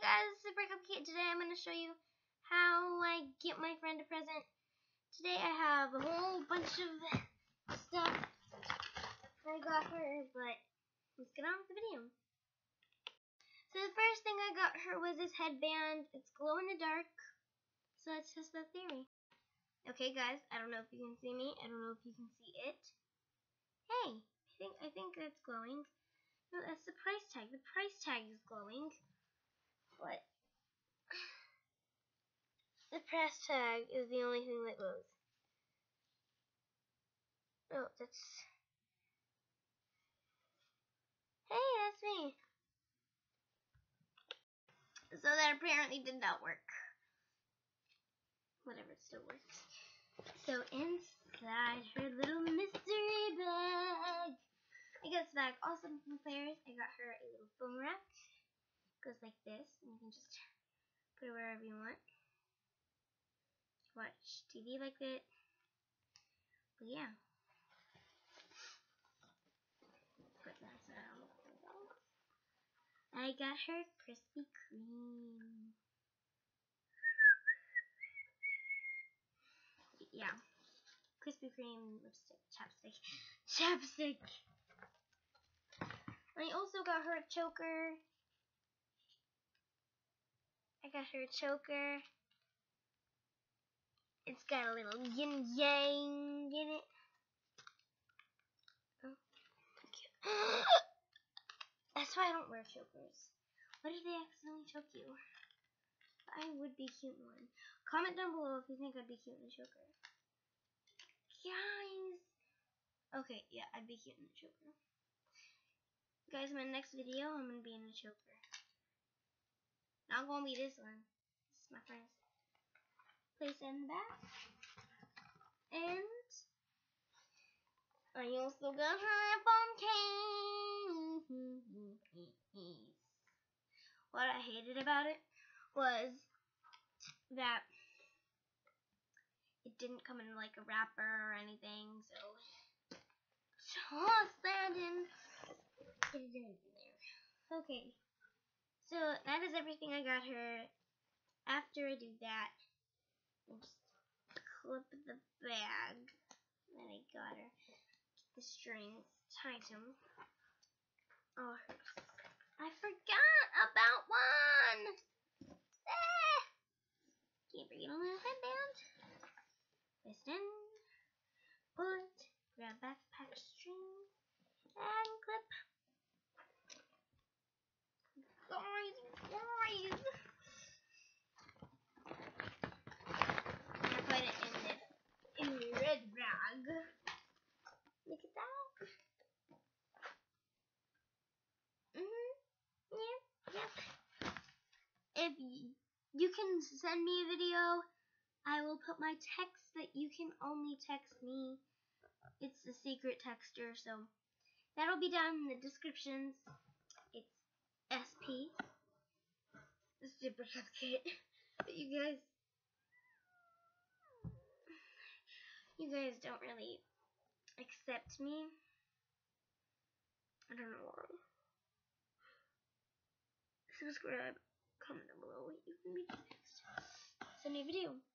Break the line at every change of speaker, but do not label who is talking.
guys, Super Cupcake. Today I'm going to show you how I get my friend a present. Today I have a whole bunch of stuff I got her, but let's get on with the video. So the first thing I got her was this headband. It's glow in the dark. So let's test that theory. Okay guys, I don't know if you can see me. I don't know if you can see it. Hey, I think that's glowing. No, that's the price tag. The price tag is glowing. But the price tag is the only thing that glows. Oh, that's... Hey, that's me. So that apparently did not work. Whatever, it still works. So inside her little mystery bag, I got this bag also from Claire's. I got her a little phone rack. It goes like this, and you can just put it wherever you want. Watch TV like that. But yeah. Put that out. I got her Krispy Kreme. Yeah. Krispy Kreme lipstick, chapstick. I also got her a choker. It's got a little yin yang in it. Oh, cute. That's why I don't wear chokers. What if they accidentally choke you? I would be cute in one. Comment down below if you think I'd be cute in a choker. Guys. Okay, yeah, I'd be cute in a choker. Guys, in my next video, I'm going to be in a choker. Not going to be this one. This is my friend's. Place it in the back. And I also got her a phone case. What I hated about it was that it didn't come in like a wrapper or anything, so just landing. Get it in there. Okay, so that is everything I got her. After I do that, I just clip the bag that I got her. Get the strings, tied them. Oh, I forgot about one. Okay, bring in a little headband. Twist in, pull it, grab backpack string, and clip. Guys. I'm gonna put it in the red rag. Look at that. Yep. If you can send me a video, I will put my text that you can only text me. It's a secret texter, so that'll be down in the descriptions. It's SP, Super Cupcake. But you guys don't really accept me. I don't know why. Subscribe, comment down below. You can be the next. Send me a video.